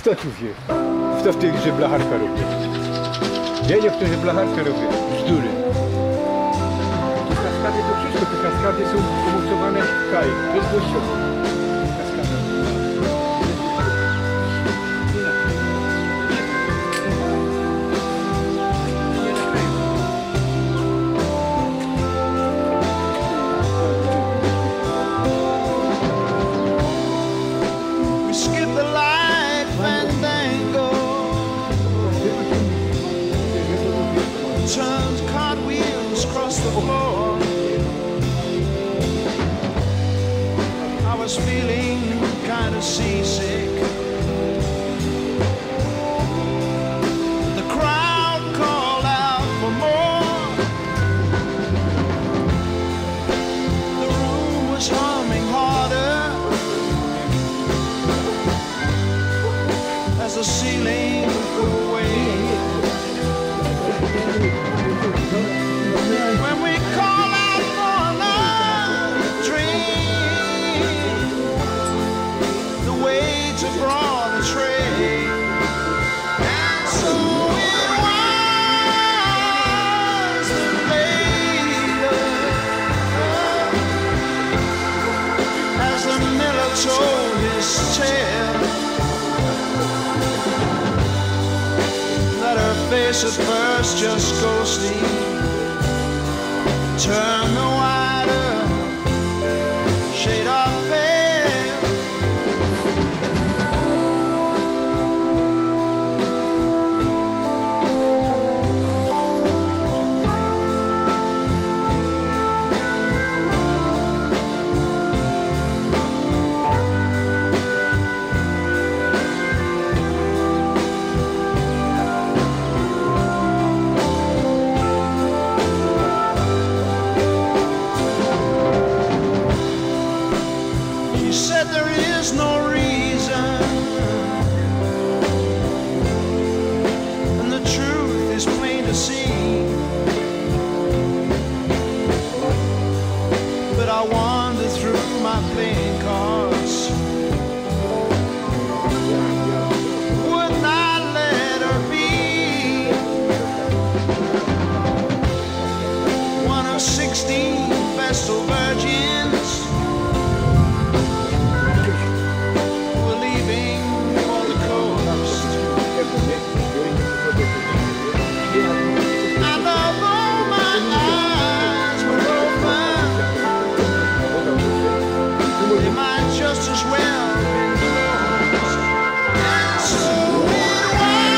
Kto tu wie? Kto w tej grze blacharka robi? Wiedział kto, że blacharka robi? Bzdury. Tu kaskady to wszystko, te kaskady są umocowane kaj, bezgłościowo. Turned cartwheels across the floor. I was feeling kind of seasick. The crowd called out for more. The room was humming harder as the ceiling flew away. When we call out for another drink, the waits have brought a tray, and so it was that later, as the miller told his tale, that her face at first just ghostly turn the wider shade of pale. Said there is no reason, and the truth is plain to see. But I wander through my playing cards, would not let her be one of 16 Vestal virgins. Just as well been closed. And so it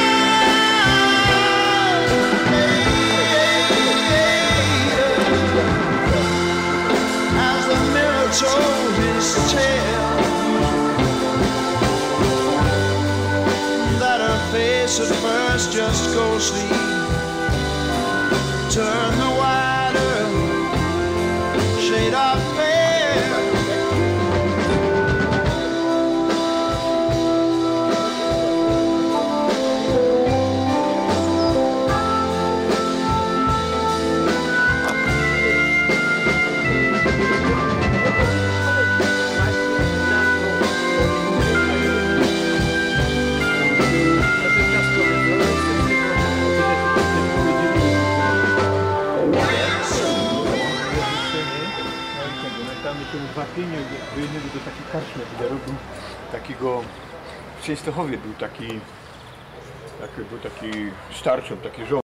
was as the mirror told his tale, that her face at first just ghostly turned the wider shade of pale. Wapieniu do jednego do takiej karczmy, gdzie robił takiego w Częstochowie był taki starczą, taki żołnierz.